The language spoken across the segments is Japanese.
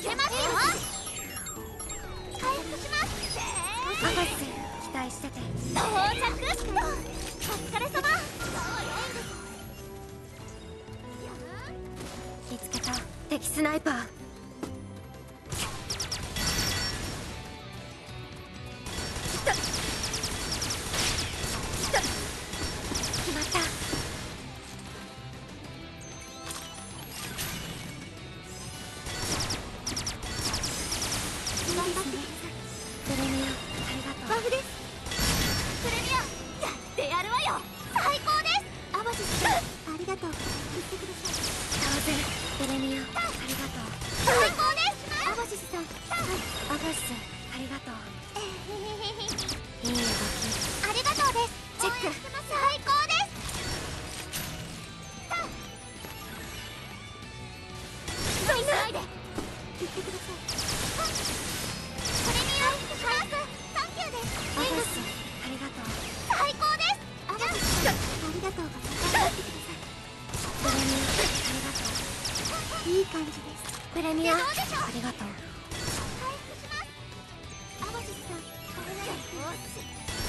せますよ。回復します。 アバス期待してて。 到着。お疲れ様。 見つけた敵スナイパー。決まった。 頑張ってください。 プレミアありがとう。 バフです。プレミアやってやるわよ。最高です。アバシスさんありがとう。言ってください。 当然プレミアありがとう。 最高です。アバシスさんアバスありがとう。いい動き。 ありがとうです。 チェック。 最高です。急いないで。言ってください。プレミア回復サンキューです。 アバスありがとう。 最高です。アバシスありがとうございます。 プレミアありがとう。 いい感じです。 プレミアあどうでしょう。 りがとう。 回復します。アバシスさんお願いします。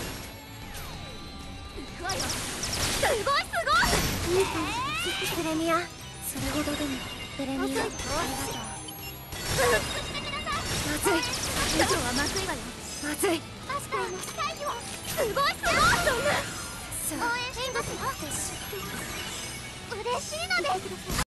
行くわよ。すごいすごい。いい感じです。 プレミアそれほどでも。プレミアありがとう。 回復してください。 まずい。 以上はまずいわよ。 まずい。 マスターの大義をすごいすごい。そんなさあ応援してますよ。嬉しいのです。